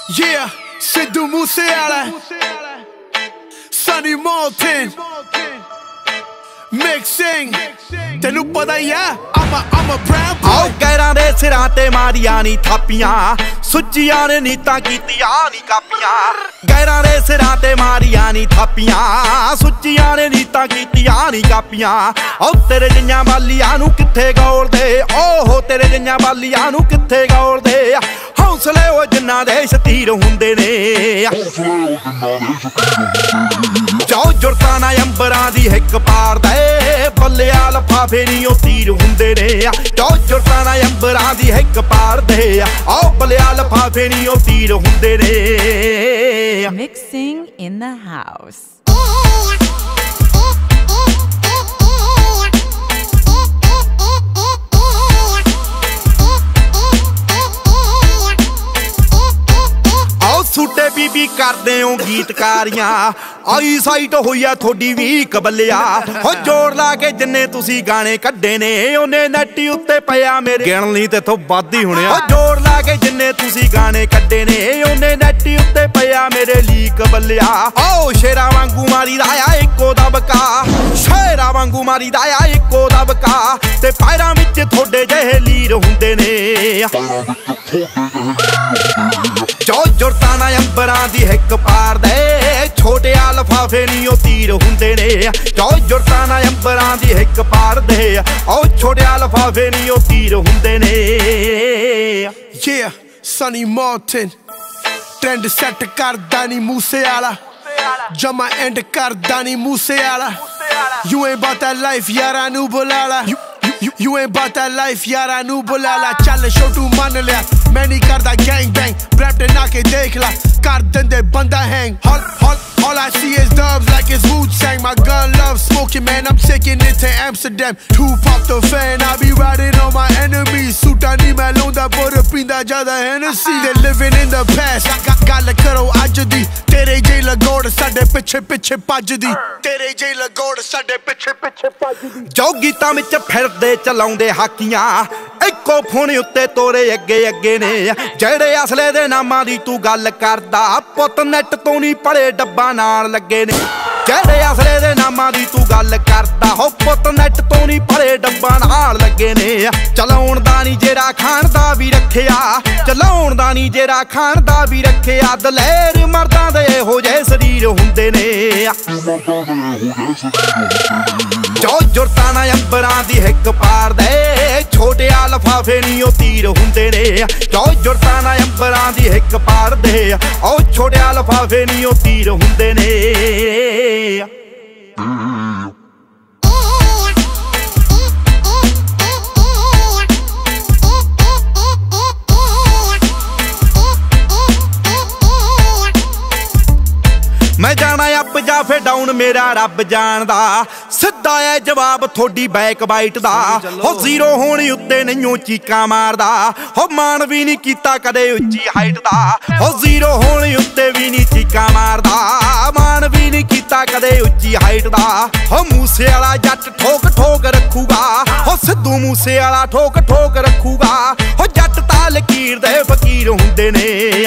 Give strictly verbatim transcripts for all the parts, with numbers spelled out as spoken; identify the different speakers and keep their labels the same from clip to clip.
Speaker 1: Yeah, Sidhu Moosewala, Sunny Moulton, mixing. ਤੈਨੂੰ ਪਤਾ ਹੀ ਆ I'm a I'm a brown boy।
Speaker 2: ਆਓ ਗੈਰਾਂ ਦੇ ਸਿਰਾਂ ਤੇ ਮਾਰੀਆਂ ਨੀ ਥਾਪੀਆਂ, ਸੁੱਚੀਆਂ ਨੇ ਨੀਤਾਂ ਕੀਤੀਆਂ ਨੀ ਕਾਪੀਆਂ। ਗੈਰਾਂ ਦੇ ਸਿਰਾਂ ਤੇ ਮਾਰੀਆਂ ਨੀ ਥਾਪੀਆਂ, ਸੁੱਚੀਆਂ ਨੇ ਨੀਤਾਂ ਕੀਤੀਆਂ ਨੀ ਕਾਪੀਆਂ। ਓ ਤੇਰੇ ਜਿਹੀਆਂ ਬਾਲੀਆਂ ਨੂੰ ਕਿੱਥੇ ਗੋਲਦੇ, ਓਹੋ ਤੇਰੇ ਜਿਹੀਆਂ ਬਾਲੀਆਂ ਨੂੰ ਕਿੱਥੇ ਗੋਲਦੇ। ਹੌਸਲੇ ਉਹ ਜਿੰਨਾ ਦੇ ਸ਼ਤੀਰ ਹੁੰਦੇ ਨੇ, ਜਾਓ ਜੁਰਤਾਂ ਨਾ ਅੰਬਰਾਂ ਦੀ ਹਿੱਕ ਪਾੜਦੇ, ਬੱਲਿਆ ਲਫਾਫੇ ਨੀ ਉਹ ਤੀਰ ਹੁੰਦੇ ਨੇ। ਜਾਓ ਜੁਰਤਾਂ ਨਾ ਅੰਬਰਾਂ ਦੀ ਹਿੱਕ ਪਾੜਦੇ, ਆਓ ਬੱਲਿਆ ਲਫਾਫੇ ਨੀ ਉਹ ਤੀਰ ਹੁੰਦੇ ਨੇ।
Speaker 3: Mixing in the house.
Speaker 2: ਸੁੱਟੇ ਬੀਬੀ ਕਰਦੇ ਹੋ ਗੀਤਕਾਰੀਆਂ, ਆਈ ਸਾਈਟ ਹੋਈ ਆ ਥੋੜੀ ਵੀ ਕਬਲਿਆ। ਹੋ ਜੋੜ ਲਾ ਕੇ ਜਿੰਨੇ ਤੁਸੀਂ ਗਾਣੇ ਕੱਢੇ ਨੇ, ਉਹਨੇ ਨੈਟੀ ਉੱਤੇ ਪਿਆ ਮੇਰੇ ਗਿਣ ਲਈ ਤੇ ਤੋਂ ਵੱਧ ਹੀ ਹੋਣਿਆ। ਹੋ ਜੋੜ ਲਾ ਕੇ ਜਿੰਨੇ ਤੁਸੀਂ ਗਾਣੇ ਕੱਢੇ ਨੇ, ਉਹਨੇ ਨੈਟੀ ਉੱਤੇ ਪਿਆ ਮੇਰੇ ਲਈ ਕਬਲਿਆ। ਆਓ ਸ਼ੇਰਾਂ ਵਾਂਗੂ ਮਾਰੀ ਦਾ ਆ ਇੱਕੋ ਦਬਕਾ, ਸ਼ੇਰਾਂ ਵਾਂਗੂ ਮਾਰੀ ਦਾ ਆ ਇੱਕੋ ਦਬਕਾ। ਤੇ ਪੈਰਾਂ ਵਿੱਚ ਥੋੜੇ ਜਿਹੇ ਲੀਰ ਹੁੰਦੇ ਨੇ, ਜੋ ਜੁਰਤਾਂ ਨਾ ਅੰਬਰਾਂ ਦੀ ਹਿੱਕ ਪਾੜਦੇ, ਛੋਟਿਆ ਲਫਾਫੇ ਨੀ ਉਹ ਤੀਰ ਹੁੰਦੇ ਨੇ। ਜੋ ਜੁਰਤਾਂ ਨਾ ਅੰਬਰਾਂ ਦੀ ਹਿੱਕ ਪਾੜਦੇ, ਉਹ ਛੋਟਿਆ ਲਫਾਫੇ ਨੀ ਉਹ ਤੀਰ ਹੁੰਦੇ ਨੇ।
Speaker 1: Yeah, Sunny Moulton, trend set ਕਰਦਾ ਨੀ ਮੂਸੇਵਾਲਾ, ਜਮਾ ਐਂਡ ਕਰਦਾ ਨੀ Moosewala. You ain't about that life, ਯਾਰਾਂ ਨੂੰ ਬੁਲਾ ਲਾ। You, you ain't about that life, ਯਾਰਾਂ ਨੂੰ ਬੁਲਾ ਲਾ। ਚੱਲ ਛੋਟੂ ਮੰਨ ਲਿਆ, ਮੈਂ ਨਹੀਂ ਕਰਦਾ gang bang, rap ਤੇ ਨਾ ਕੇ ਦੇਖ ਲਾ, ਕਰ ਦਿੰਦੇ ਬੰਦਾ hang। All, all, all I see is dubs like it's Wu-Tang. My gun loves smoking, man, I'm taking it to Amsterdam. Two pop the fan, I be riding on my enemies. ਸੂਟਾਂ ਨੀ ਮੈਂ ਲਾਉਂਦਾ ਪਰ ਪੀਂਦਾ ਜ਼ਿਆਦਾ Hennessy। They living in the past, ਗੱਲ ਕਰੋ ਅੱਜ ਦੀ, ਤੇਰੇ ਜਿਹੀ ਲਗੋੜ ਸਾਡੇ ਪਿੱਛੇ ਪਿੱਛੇ ਭੱਜਦੀ, ਤੇਰੇ ਜਿਹੀ ਲਗੋੜ ਸਾਡੇ ਪਿੱਛੇ ਪਿੱਛੇ ਭੱਜਦੀ।
Speaker 2: ਜੋ ਗੀਤਾਂ ਵਿੱਚ ਫਿਰਦੇ ਚਲਾਉਂਦੇ ਹਾਕੀਆਂ, ਇੱਕੋ ਫੋਨ ਉੱਤੇ ਤੋਰੇ ਅੱਗੇ ਅੱਗੇ ਨੇ। ਜਿਹੜੇ ਅਸਲੇ ਦੇ ਨਾਮਾਂ ਦੀ ਤੂੰ ਗੱਲ ਕਰਦਾ, ਪੁੱਤ ਨੈਟ ਤੋਂ ਨਹੀਂ ਪੜੇ ਡੱਬਾ ਨਾਲ ਲੱਗੇ ਨੇ। ਜਿਹੜੇ ਅਸਲੇ ਦੇ ਨਾਮਾਂ ਦੀ ਤੂੰ ਗੱਲ ਕਰਦਾ, ਹੋ ਪੁੱਤ ਨੈਟ ਤੋਂ ਨਹੀਂ ਪੜੇ ਡੱਬਾ ਨਾਲ ਲੱਗੇ ਨੇ। ਚਲਾਉਣ ਦਾ ਨਹੀਂ ਜਿਹੜਾ ਖਾਣ ਦਾ ਵੀ ਰੱਖਿਆ, ਚਲਾਉਣ ਦਾ ਨਹੀਂ ਜਿਹੜਾ ਖਾਣ ਦਾ ਵੀ ਰੱਖਿਆ। ਦਲੇਰ ਮਰਦਾਂ ਦੇ ਇਹੋ ਜਿਹੇ ਸਰੀਰ ਹੁੰਦੇ ਨੇ, ਜੋ ਜੁਰਤਾਂ ਨਾ ਅੰਬਰਾਂ ਦੀ ਹਿੱਕ ਪਾੜਦੇ, ਛੋਟਿਆ ਲਫਾਫੇ ਨੀ ਉਹ ਤੀਰ ਹੁੰਦੇ ਨੇ। ਜੋ ਜੁਰਤਾਂ ਨਾ ਅੰਬਰਾਂ ਦੀ ਹਿੱਕ ਪਾੜਦੇ, ਉਹ ਛੋਟਿਆ ਲਫਾਫੇ ਨੀ ਉਹ ਤੀਰ ਹੁੰਦੇ ਨੇ। ਮੈਂ ਜਾਣਾ ਅਪ ਜਾਂ ਫੇ ਡਾਊਨ ਮੇਰਾ ਰੱਬ ਜਾਣਦਾ, ਸਿੱਧਾ ਐ ਜਵਾਬ ਥੋਡੀ ਬੈਕ ਬਾਈਟ ਦਾ। ਹੋ ਜ਼ੀਰੋ ਹੋਣੀ ਉੱਤੇ ਨਹੀਂਓ ਚੀਕਾਂ ਮਾਰਦਾ, ਹੋ ਮਾਣ ਵੀ ਨਹੀਂ ਕੀਤਾ ਕਦੇ ਉੱਚੀ ਹਾਈਟ ਦਾ। ਹੋ ਜ਼ੀਰੋ ਹੋਣੀ ਉੱਤੇ ਵੀ ਨਹੀਂ ਚੀਕਾਂ ਮਾਰਦਾ, ਮਾਣ ਵੀ ਨਹੀਂ ਕੀਤਾ ਕਦੇ ਉੱਚੀ ਹਾਈਟ ਦਾ। ਹੋ ਮੂਸੇਵਾਲਾ ਜੱਟ ਠੋਕ ਠੋਕ ਰੱਖੂਗਾ, ਹੋ ਸਿੱਧੂ ਮੂਸੇਵਾਲਾ ਠੋਕ ਠੋਕ ਰੱਖੂਗਾ। ਹੋ ਜੱਟ ਤਾਂ ਲਕੀਰ ਦੇ ਫਕੀਰ ਹੁੰਦੇ ਨੇ,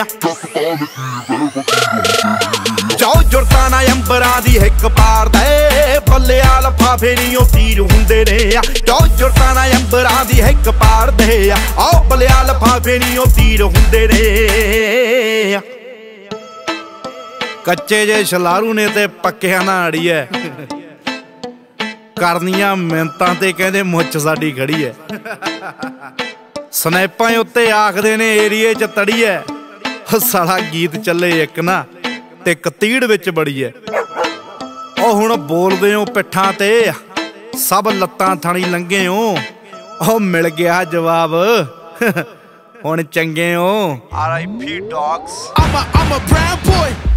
Speaker 2: ਜੋ ਜੁਰਤਾਂ ਨਾ ਅੰਬਰਾਂ ਦੀ ਹਿੱਕ ਪਾੜਦੇ, ਬੱਲਿਆ ਲਫਾਫੇ ਨੀ ਉਹ ਤੀਰ ਹੁੰਦੇ ਨੇ। ਜੋ ਜੁਰਤਾਂ ਨਾ ਅੰਬਰਾਂ ਦੀ ਹਿੱਕ ਪਾੜਦੇ, ਆਓ ਬੱਲਿਆ ਲਫਾਫੇ ਨੀ ਉਹ ਤੀਰ ਹੁੰਦੇ ਨੇ। ਕੱਚੇ ਜੇ ਛਲਾਰੂ ਨੇ ਤੇ ਪੱਕਿਆਂ ਨਾ ਅੜੀਐ, ਕਰਨੀਆਂ ਮਿੰਤਾਂ ਤੇ ਕਹਿੰਦੇ ਮੁੱਛ ਸਾਡੀ ਖੜੀ ਐ। ਸਨੈਪਾਂ ਉੱਤੇ ਆਖਦੇ ਨੇ ਏਰੀਏ ਚ ਤੜੀਐ, ਸਾਲਾ ਗੀਤ ਚੱਲੇ ਇੱਕ ਨਾ ਤੇ ਕਤੀੜ ਵਿੱਚ ਬੜੀ ਐ। ਉਹ ਹੁਣ ਬੋਲਦੇ ਹੋ ਪਿੱਠਾਂ ਤੇ, ਸਭ ਲੱਤਾਂ ਥਾਣੀ ਲੰਘੇ ਹੋ। ਉਹ ਮਿਲ ਗਿਆ ਜਵਾਬ, ਹੁਣ ਚੰਗੇ ਹੋ। R I P dogs.
Speaker 1: I'm a I'm a brown boy।